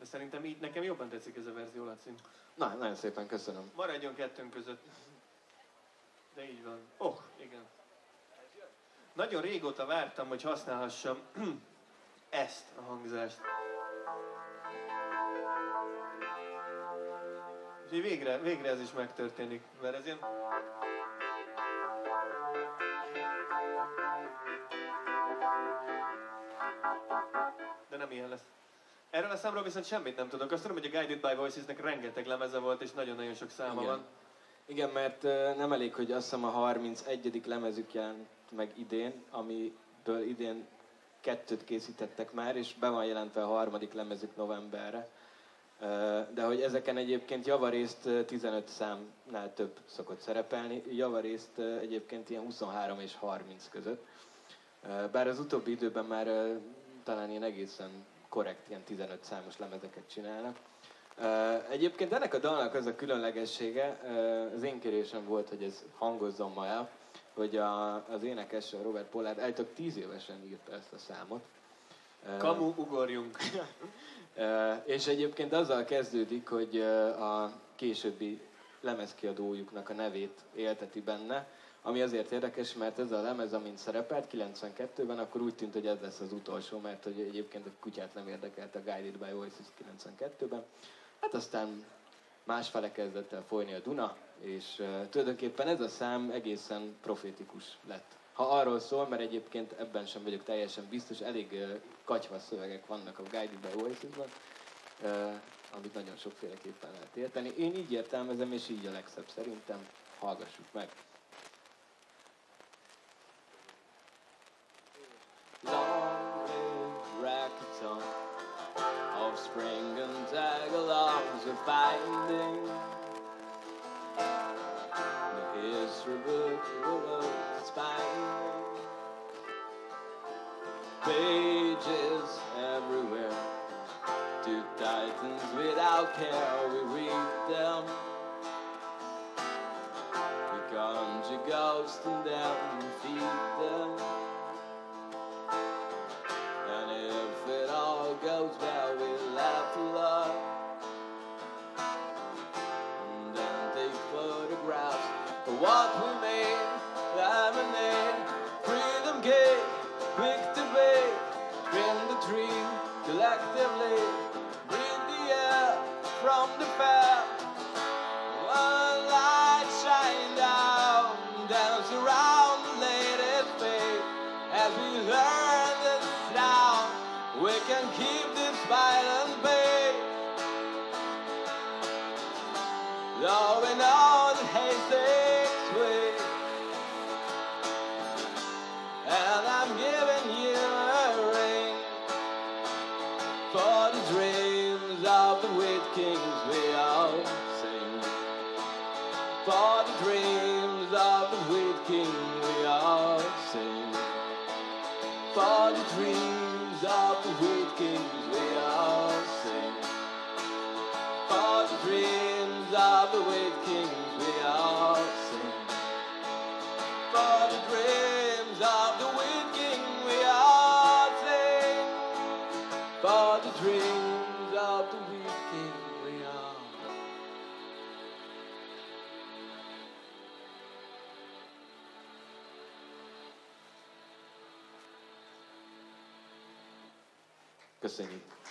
szerintem így nekem jobban tetszik ez a verzió, Laci. Na, nagyon szépen köszönöm. Maradjon kettőnk között. De így van. Oh, igen. Nagyon régóta vártam, hogy használhassam ezt a hangzást. És végre ez is megtörténik, mert ez ilyen... De nem ilyen lesz. Erről a számról viszont semmit nem tudok. Azt tudom, hogy a Guided by Voices-nek rengeteg lemeze volt, és nagyon-nagyon sok száma van. Igen, mert nem elég, hogy azt hiszem a 31. lemezük jelent meg idén, amiből idén 2 készítettek már, és be van jelentve a 3. lemezük novemberre. De hogy ezeken egyébként javarészt 15 számnál több szokott szerepelni, javarészt egyébként ilyen 23 és 30 között. Bár az utóbbi időben már talán ilyen egészen korrekt, ilyen 15 számos lemezeket csinálnak. Egyébként ennek a dalnak az a különlegessége, az én kérésem volt, hogy ez hangozzon ma el, hogy az énekes, Robert Pollard állítólag 10 évesen írta ezt a számot. Kamu, ugorjunk! És egyébként azzal kezdődik, hogy a későbbi lemezkiadójuknak a nevét élteti benne, ami azért érdekes, mert ez a lemez, amint szerepelt 92-ben, akkor úgy tűnt, hogy ez lesz az utolsó, mert hogy egyébként a kutyát nem érdekelt a Guided by Voices 92-ben. Hát aztán másfele kezdett el folyni a Duna, és tulajdonképpen ez a szám egészen profétikus lett. Ha arról szól, mert egyébként ebben sem vagyok teljesen biztos, elég katyva szövegek vannak a Guided by Voices-ban, amit nagyon sokféleképpen lehet érteni. Én így értelmezem, és így a legszebb szerintem. Hallgassuk meg! Long racketon of spring and tag-alongs are finding the history book is finding pages everywhere, two titans without care, we read them, we conjure ghosts and them and feed them. Goes well, we laugh a lot and then take photographs for what we made. Lemonade, freedom gate, quick debate, trim the tree collectively, breathe the air from the fair. One light shine down, dance around the latest fate as we learn the sound. We can keep this violence bay. Though we know the haste takes way. And I'm giving you a ring for the dreams of the Wheat Kings we all sing. For the dreams of the Wheat King we all sing. For the dreams of the Wheat Kings we all sing. For the dreams of the Wheat Kings we all sing. For the dreams of the Wheat King we all sing. For the dreams of the Wheat King we all. Köszönjük!